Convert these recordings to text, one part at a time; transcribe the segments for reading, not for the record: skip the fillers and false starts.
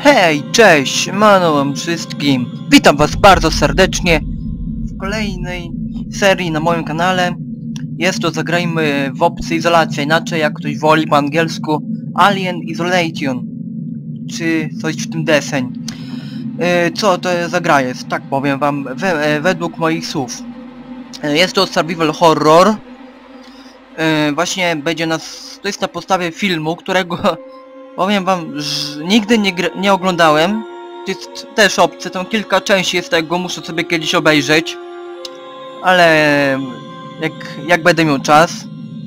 Hej, cześć, mano wam wszystkim. Witam was bardzo serdecznie w kolejnej serii na moim kanale. Jest to Zagrajmy w Obcy Izolacja, inaczej jak ktoś woli po angielsku Alien Isolation, czy coś w tym deseń. Co to za gra jest? Tak powiem wam, według moich słów. Jest to survival horror. Właśnie będzie to jest na podstawie filmu, którego powiem wam, że nigdy nie oglądałem. To jest też obcy, tam kilka części jest tego, muszę sobie kiedyś obejrzeć. Ale jak będę miał czas.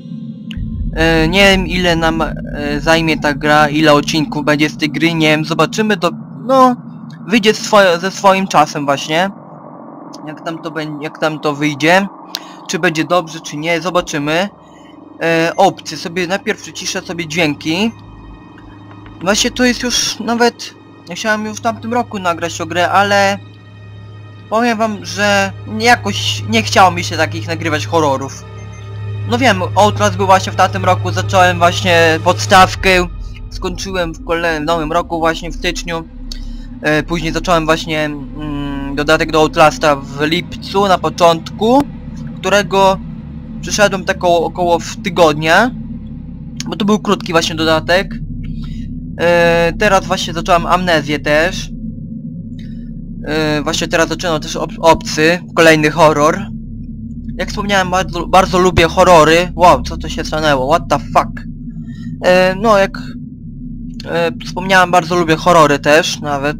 Nie wiem ile nam zajmie ta gra, ile odcinków będzie z tej gry, nie wiem, zobaczymy no, wyjdzie ze swoim czasem właśnie. Jak tam to wyjdzie. Czy będzie dobrze, czy nie, zobaczymy. Obcy, sobie najpierw przyciszę sobie dźwięki. Właśnie to jest już nawet... Ja chciałem już w tamtym roku nagrać o grę, ale... Powiem wam, że jakoś nie chciało mi się takich nagrywać horrorów. No wiem, Outlast był właśnie w tamtym roku, zacząłem właśnie podstawkę. Skończyłem w nowym roku właśnie w styczniu. Później zacząłem właśnie dodatek do Outlasta w lipcu na początku, którego przyszedłem tak około w tygodnia, bo to był krótki właśnie dodatek. Teraz właśnie zacząłem Amnezję też. Właśnie teraz zaczynam też Obcy, kolejny horror. Jak wspomniałem, bardzo lubię horrory. Wow, co to się stanęło? What the fuck? No jak wspomniałem, bardzo lubię horrory też, nawet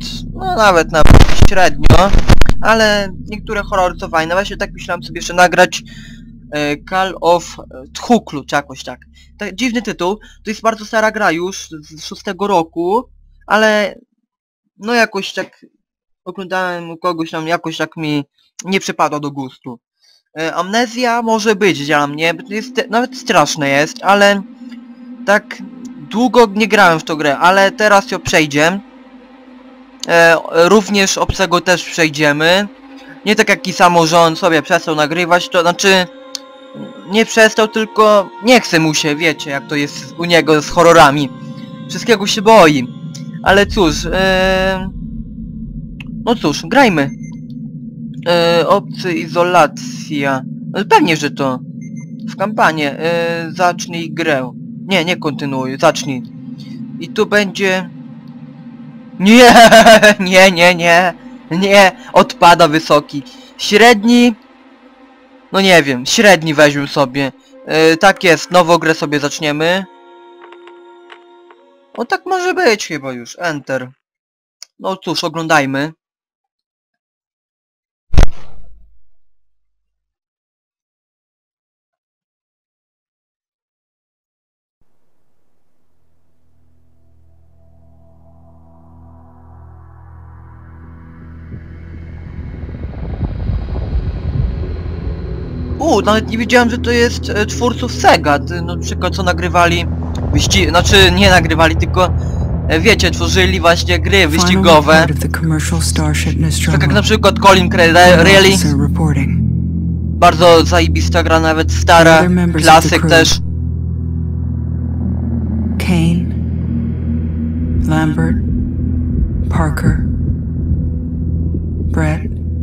średnio. Ale niektóre horrory to fajne. Właśnie tak myślałem sobie jeszcze nagrać Call of Cthulhu, czy jakoś tak. Dziwny tytuł. To jest bardzo stara gra już, z 6 roku, ale no jakoś tak oglądałem u kogoś tam, jakoś tak mi nie przypadła do gustu. Amnezja może być dla mnie, nawet straszne jest, ale tak długo nie grałem w tą grę, ale teraz ją przejdziemy. Również Obcego też przejdziemy. Nie tak jak i samo, że on sobie przestał nagrywać, to znaczy... Nie przestał, tylko nie chce mu się, wiecie jak to jest u niego z horrorami. Wszystkiego się boi. Ale cóż, no cóż, grajmy. Obcy Izolacja. No pewnie, że to. W kampanię. Zacznij grę. Nie kontynuuj, zacznij. I tu będzie... Nie, odpada wysoki. Średni... No nie wiem, średni weźmy sobie. Tak jest, nową grę sobie zaczniemy. O tak może być chyba już, Enter. No cóż, oglądajmy. Nawet nie wiedziałem, że to jest twórców Sega, na przykład co nagrywali znaczy nie nagrywali, tylko wiecie, tworzyli właśnie gry wyścigowe. Tak jak na przykład Colin Creeley. Bardzo zajebista gra, nawet stara, klasyk też. Kane, Lambert, Parker, Brett,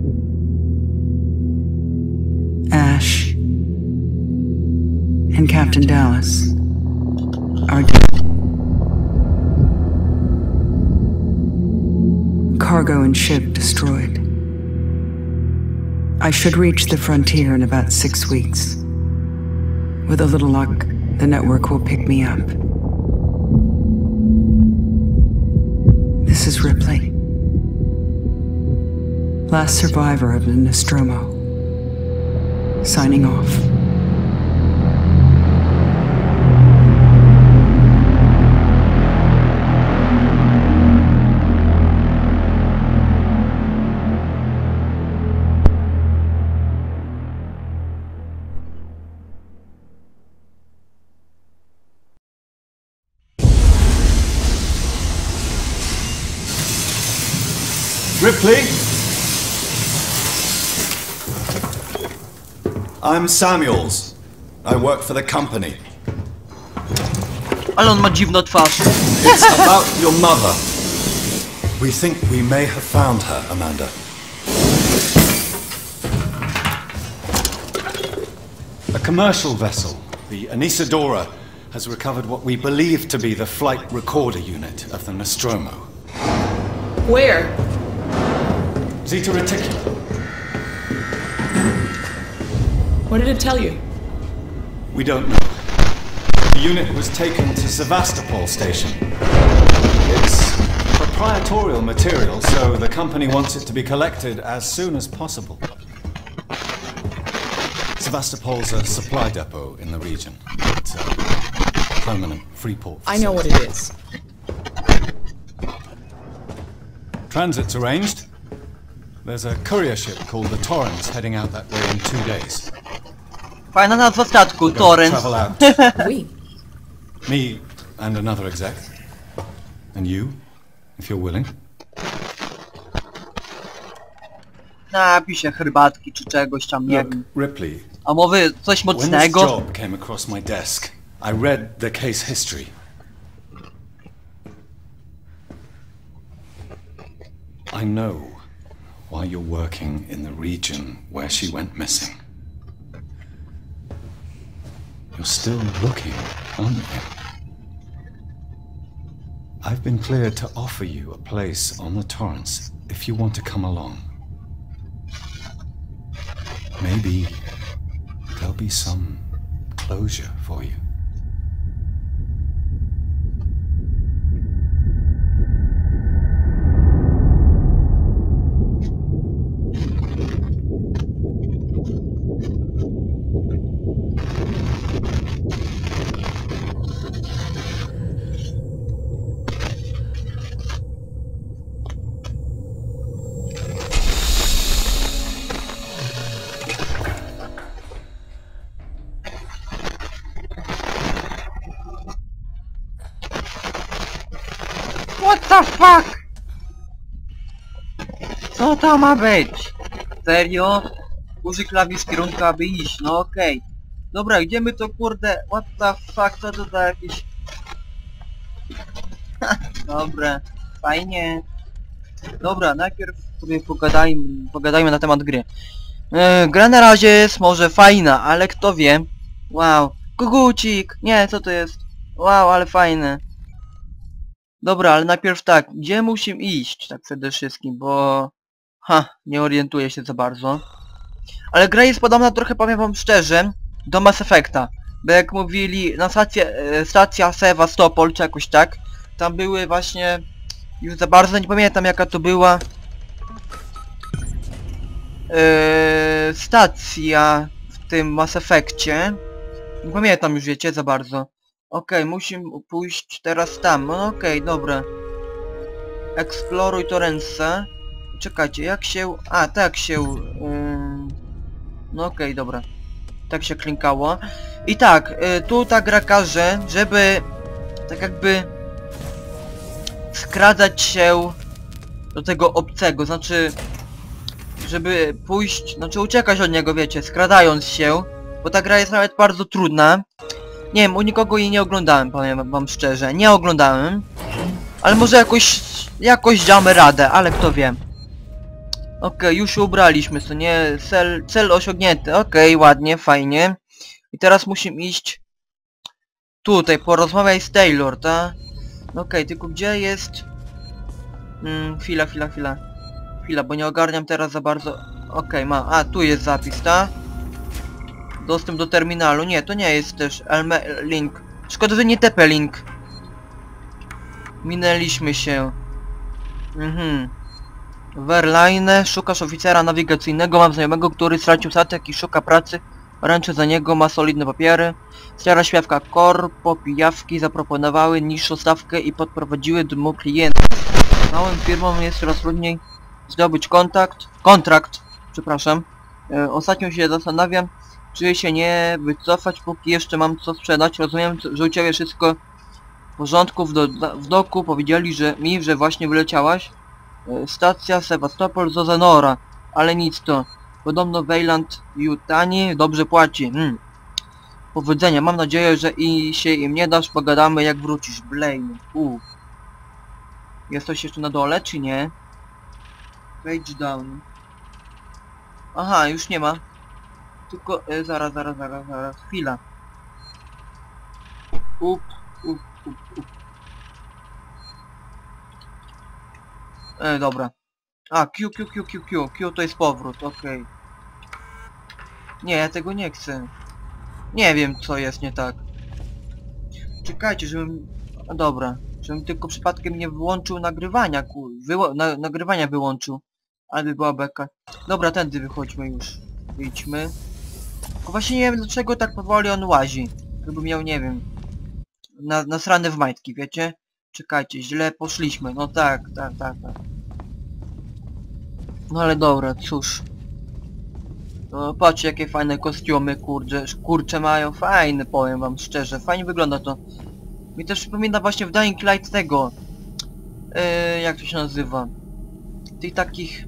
Ash, and Captain Dallas are dead. Cargo and ship destroyed. I should reach the frontier in about 6 weeks. With a little luck, the network will pick me up. This is Ripley, last survivor of the Nostromo. Signing off. Ripley? I'm Samuels. I work for the company. Ale on ma dziwną twarz. It's about your mother. We think we may have found her, Amanda. A commercial vessel, the Anisadora, has recovered what we believe to be the flight recorder unit of the Nostromo. Where? Zeta Reticula. What did it tell you? We don't know. The unit was taken to Sevastopol station. It's proprietorial material, so the company wants it to be collected as soon as possible. Sevastopol's a supply depot in the region. It's a permanent free port I know what facility. it is. Transit's arranged. There's a courier ship called the Torrens heading out that way in 2 days. Fajna nazwa statku, We're gonna Torrens. travel out. We. Me and another exec. And you, if you're willing. Napiszę herbatki czy czegoś tam, nie Look, wiem. Ripley, A mowy coś when this mocnego? job came across my desk, I read the case history. I know why you're working in the region where she went missing. You're still looking, aren't you? I've been cleared to offer you a place on the Torrens if you want to come along. Maybe there'll be some closure for you. What the fuck? Co to ma być? Serio? Użyj klawisz kierunku, aby iść, no okej. Dobra, gdzie my to kurde? What the fuck, co to za jakieś... Dobra, fajnie. Dobra, najpierw sobie pogadajmy na temat gry. Gra na razie jest może fajna, ale kto wie. Wow, kogucik! Nie, co to jest? Wow, ale fajne. Dobra, ale najpierw tak, gdzie musimy iść tak przede wszystkim, bo... nie orientuję się za bardzo. Ale gra jest podobna trochę, powiem wam szczerze, do Mass Effecta. Bo jak mówili, na stacja Sevastopol, czy jakoś tak, tam były właśnie... Już za bardzo nie pamiętam jaka to była... stacja w tym Mass Effectie. Nie pamiętam już, wiecie, za bardzo. Okej, musimy pójść teraz tam. No okej, dobra. Eksploruj Torrensa. Czekajcie, jak się... tak się... No okej, dobra. Tak się klinkało. I tak, tu ta gra każe, żeby... tak jakby... skradać się do tego obcego, znaczy... żeby pójść... znaczy uciekać od niego, wiecie, skradając się. Bo ta gra jest nawet bardzo trudna. Nie wiem, u nikogo jej nie oglądałem, powiem wam szczerze. Nie oglądałem. Ale może jakoś damy radę, ale kto wie. Okej, już się ubraliśmy, co nie? Cel osiągnięty. Okej, ładnie, fajnie. I teraz musimy iść... tutaj, porozmawiaj z Taylor, ta? Okej, tylko gdzie jest... Chwila, bo nie ogarniam teraz za bardzo... Okej, tu jest zapis, ta? Dostęp do terminalu. Nie, to nie jest też link. Szkoda, że nie TP link. Minęliśmy się. Verlaine, szukasz oficera nawigacyjnego. Mam znajomego, który stracił statek i szuka pracy. Ręczę za niego, ma solidne papiery. Stara świadka Korpo, pijawki zaproponowały niższą stawkę i podprowadziły do mu klientów. Małym firmom jest coraz trudniej zdobyć kontrakt, przepraszam. Ostatnio się zastanawiam, czy się nie wycofać, póki jeszcze mam co sprzedać. Rozumiem, że u ciebie wszystko w porządku w doku. Powiedzieli, że właśnie wyleciałaś. Stacja Sevastopol z Ozanora, ale nic to. Podobno Weyland Yutani dobrze płaci. Powodzenia, mam nadzieję, że się im nie dasz. Pogadamy jak wrócisz. Blaine. Jest coś jeszcze na dole, czy nie? Page down. Aha, już nie ma. Tylko, zaraz, chwila. Up. Dobra. A, Q to jest powrót, okej. Nie, ja tego nie chcę. Nie wiem, co jest nie tak. Czekajcie, żebym... A, dobra. Żebym tylko przypadkiem nie wyłączył nagrywania, nagrywania wyłączył. Ale by była beka. Dobra, tędy wychodźmy już. Wyjdźmy. Tylko właśnie nie wiem, dlaczego tak powoli on łazi. Gdyby miał, nie wiem... Nasrane w majtki, wiecie? Czekajcie, źle poszliśmy. No tak. No ale dobra, cóż. No patrzcie, jakie fajne kostiumy, kurcze mają. Fajne, powiem wam szczerze. Fajnie wygląda to. Mi też przypomina właśnie w Dying Light tego. Jak to się nazywa? Tych takich...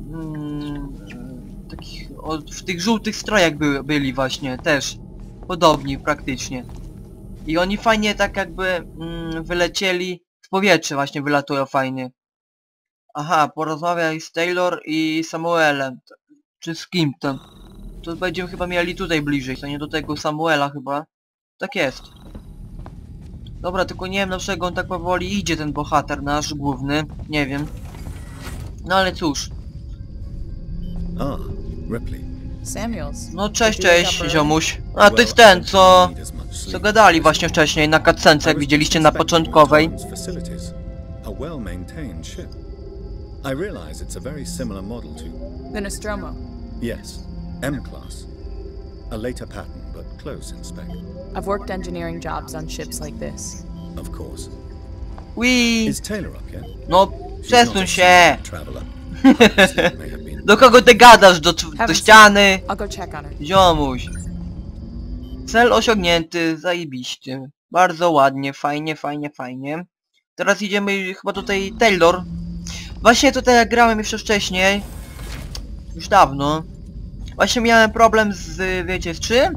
w tych żółtych strojach byli właśnie, też. Podobni praktycznie. I oni fajnie tak jakby wylecieli w powietrze, właśnie wylatują fajnie. Aha, porozmawiaj z Taylor i Samuelem. Czy z kim tam? To będziemy chyba mieli tutaj bliżej, to nie do tego Samuela chyba. Tak jest. Dobra, tylko nie wiem dlaczego on tak powoli idzie, ten bohater nasz główny. Nie wiem. No ale cóż. Ah, Ripley. Samuels. No cześć, ziomuś. A to jest ten, co gadali właśnie wcześniej na cutscence, jak widzieliście na początkowej. A well-maintained ship. I realize it's a very similar model to... The Nostromo. Yes, M-class. A later pattern, but close in spec. I've worked engineering jobs on ships like this. Of course. Wii. Is Taylor up yet? No, przesuń się. Traveler. Do kogo ty gadasz? Do ściany? I'll go check on her. Ziomuś. Cel osiągnięty, zajebiście. Bardzo ładnie, fajnie. Teraz idziemy chyba tutaj Taylor. Właśnie tutaj jak grałem jeszcze wcześniej. Już dawno. Właśnie miałem problem z... wiecie z czym?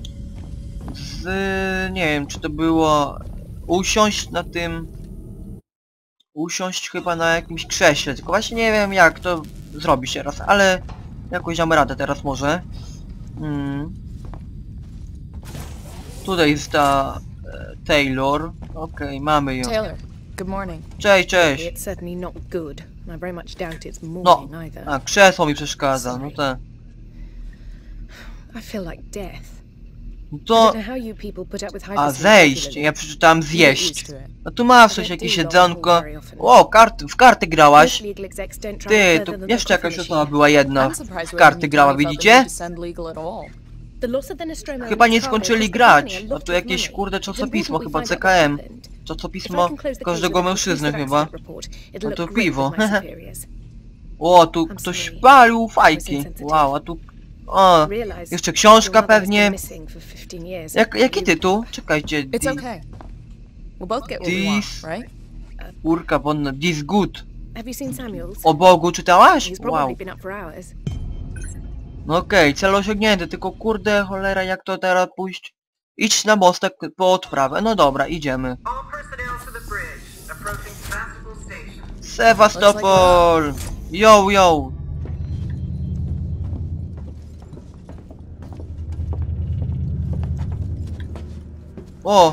Nie wiem czy to było... Usiąść na tym... Usiąść chyba na jakimś krześle. Tylko właśnie nie wiem jak to zrobić teraz, ale... Jakoś damy radę teraz może. Tutaj jest ta... Taylor. Okej, mamy ją. Taylor, good morning. Cześć. It's certainly not good. I very much doubt it's No, morning either. a krzesło mi przeszkadza, no tak. I feel like death. No I to... don't know how you people put up with A hypersleep zejść, regularly. ja przeczytałem zjeść. Used to it. A tu masz coś, jakieś jedzonko. O, w karty grałaś. Most legal execs don't travel Ty, further to than the jeszcze coffee jakaś machine. osoba była jedna. I'm surprised W we karty haven't grała, talked about the widzicie? need to send legal at all. The loss of the Nostromo Chyba and nie its cargo skończyli cost the grać. company a A lot tu of jakieś money. kurde It's czasopismo, important chyba we find out what CKM. happened. If I Czasopismo can close the case każdego with a mężczyzny police chyba. accident report, it'll A to look great piwo. with my superiors. O, tu I'm ktoś sorry. palił I was fajki. insensitive. Wow, a tu... O, Realize jeszcze książka your mother has pewnie. been missing for 15 years. Jaki tytuł? Czekajcie. It's okay. We'll both get what we want, right? Urka wonna. This good. Have you seen Samuels? O Bogu czytałaś? He's Wow. probably been up for hours. No okej, cel osiągnięty, tylko kurde cholera jak to teraz pójść? Idź na mostek po odprawę. No dobra, idziemy. All personnel to the bridge, approaching Sebastopol Station. Sewastopol! Yo! O!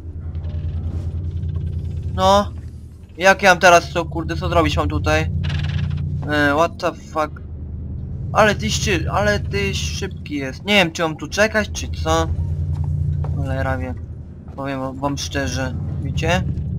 No! Jak ja mam teraz co, kurde, co zrobić mam tutaj? What the fuck? Ale ty szybki jest. Nie wiem, czy mam tu czekać, czy co? Cholera wie. Powiem wam szczerze. Wiecie?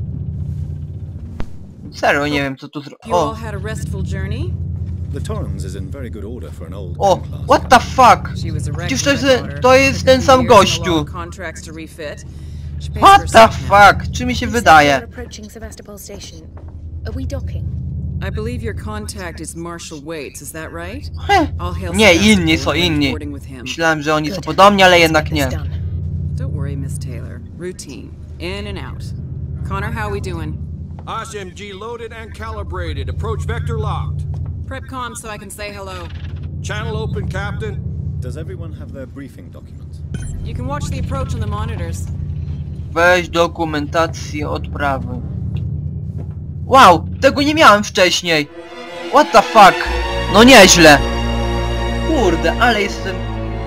Serio, nie wiem, co tu zrobić. You all O! had a restful journey? The Torrens is in very good order for an old O! M-class. What the fuck? She was a Przecież wreck to jest ten sam gościu. Contracts to refit. She pays What for the herself now. fuck? Czy mi się You said wydaje? you're approaching Sebastopol Station. Are we docking? I believe your contact is Marshall Waits, is that right? Heh. All hail Nie, Sebastopol inni są and inni. reporting with him. Myślałem, że oni są Good. podobni, ale Let's jednak get nie. this done. Don't worry, Miss Taylor. Routine. In and out. Connor, how we doing? SMG loaded and calibrated. Approach vector locked. Prep comm so I can say hello. Channel open, Captain. Does everyone have their briefing document? You can watch the approach on the monitors. Weź dokumentację odprawy. Wow! Tego nie miałem wcześniej. What the fuck? No nieźle. Kurde, ale jestem...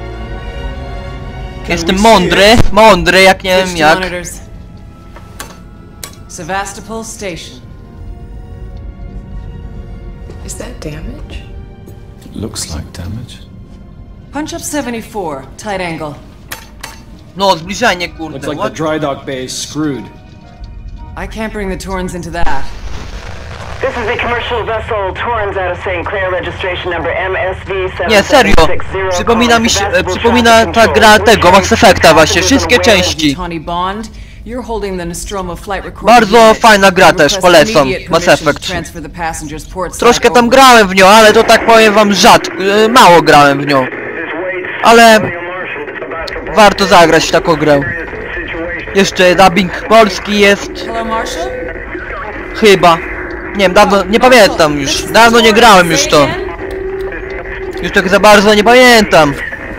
Jestem mądry, jak nie wiem jak. Sevastopol Station. Is that damage? It looks like damage. Punch up 74, tight angle. No, zbliżenie, kurde. Looks like the dry dock bay is screwed. I can't bring the Torrens into that. This is the commercial vessel Torrens out of St. Clair, registration number MSV Nie, serio. Przypomina ta gra tego, Mass Effecta właśnie, wszystkie części. Bardzo fajna gra też, polecam, Mass Effect. Troszkę tam grałem w nią, ale to tak powiem wam rzadko, mało grałem w nią. Ale warto zagrać w taką grę. Jeszcze dubbing polski jest. Chyba. Nie wiem, dawno, nie pamiętam już. Dawno nie grałem już to. Już tak za bardzo nie pamiętam.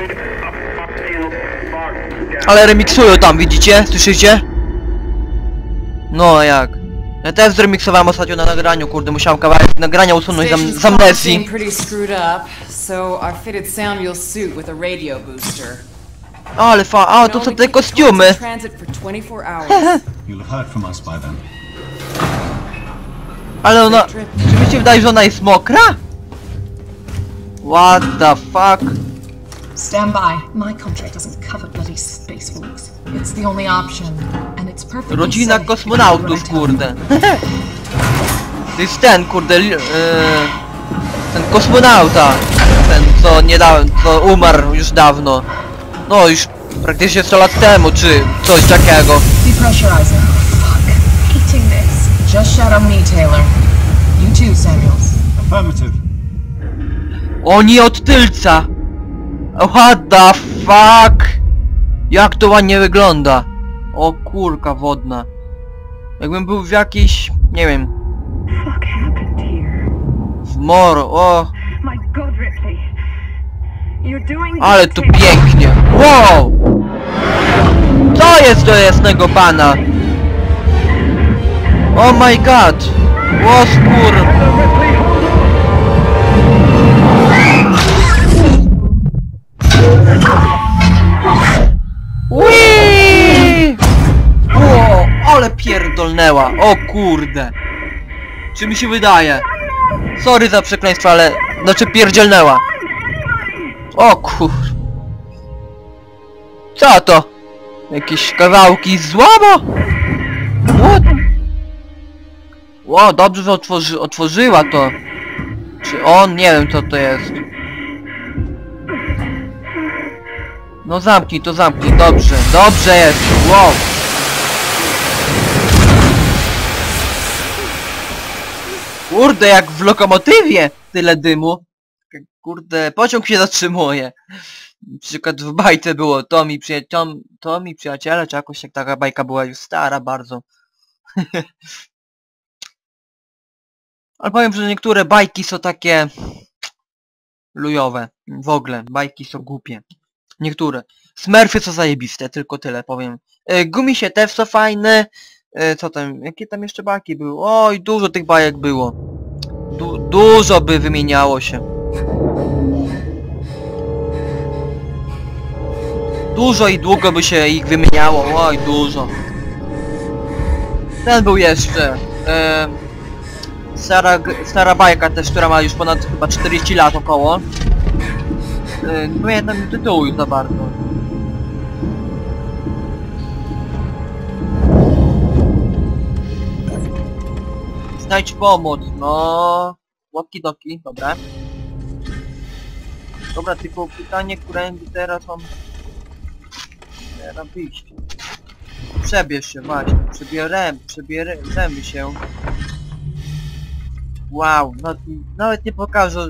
Ale remiksują tam, widzicie? Słyszycie? No a jak? Ja też zremiksowałem ostatnio na nagraniu, kurde, musiałem kawałek nagrania usunąć z amnestii. Ale a to są te kostiumy. Ale ona... Czy mi się wydaje, że ona jest mokra? What the fuck? Stand by. My contract doesn't cover bloody spacewalks. It's the only option, and it's perfectly Rodzina safe kosmonautów, kurde. To jest ten, kurde, ten kosmonauta. Ten, co niedawno, co umarł już dawno. No, już praktycznie 100 lat temu, czy coś takiego. Depressurizing. Fuck. Hating this. Just shadow me, Taylor. You too, Samuels. Affirmative. Oni od tylca. What the fuck? Jak to ładnie wygląda. O kurka wodna. Jakbym był w jakiejś, nie wiem. W moro, o. Ale tu pięknie. Wow! Co jest do jasnego pana? Oh my god! O skór! Uiii! O, ale pierdolnęła! O kurde! Czy mi się wydaje? Sorry za przekleństwo, ale... Znaczy pierdzielnęła. O kur... Co to? Jakieś kawałki złama? What? Ło, dobrze, że otworzyła to. Czy on? Nie wiem co to jest. No zamknij, to zamknij, dobrze, dobrze jest, wow. Kurde, jak w lokomotywie tyle dymu. Kurde, pociąg się zatrzymuje. Na przykład w bajce było to mi przyjaciele, czy jakoś jak taka bajka była już stara bardzo. Ale powiem, że niektóre bajki są takie... lujowe. W ogóle, bajki są głupie. Niektóre. Smurfy są zajebiste, tylko tyle powiem. Gumisie też są fajne. Co tam? Jakie tam jeszcze bajki były? Oj, dużo tych bajek było. Dużo by wymieniało się. Dużo i długo by się ich wymieniało. Oj, dużo. Ten był jeszcze. Stara bajka też, która ma już ponad chyba 40 lat około. Nie pamiętam tytułu już za bardzo. Znajdź pomoc, no... Walkie-talkie, dobra. Dobra, tylko pytanie, którędy teraz mam... Teraz wyjść. Przebierz się, właśnie. Przebierzemy się. Wow, nawet nie pokażę.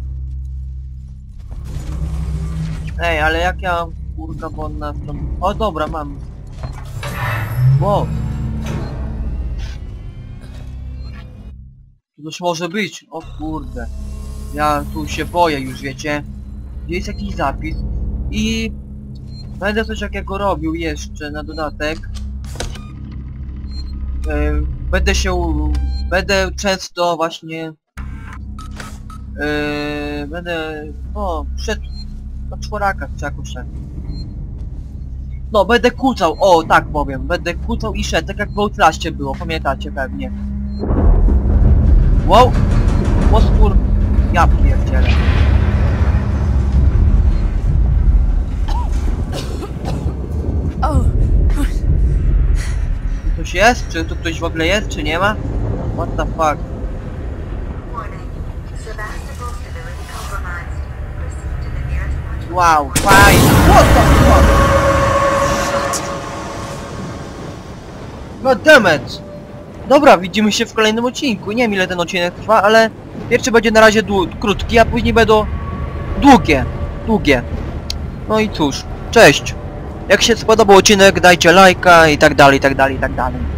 Ej, ale jak ja mam kurka wodna w tą... O dobra, mam. Wow. Tu coś może być. O kurde. Ja tu się boję już, wiecie. Gdzie jest jakiś zapis. I... będę coś takiego robił jeszcze na dodatek. Będę często właśnie... będę... na czworakach czy jakoś tak. No, będę kłócał, o tak powiem. Będę kłócał i szedł, tak jak w Outlastie było, pamiętacie pewnie. Wow! Potwór... Ja pierdzielę. Ktoś jest? Czy tu ktoś w ogóle jest, czy nie ma? What the fuck? Wow, fajnie! What the fuck? God damn it! Dobra, widzimy się w kolejnym odcinku. Nie wiem ile ten odcinek trwa, ale pierwszy będzie na razie krótki, a później będą długie. No i cóż, cześć! Jak się spodobał odcinek, dajcie lajka i tak dalej, i tak dalej, i tak dalej.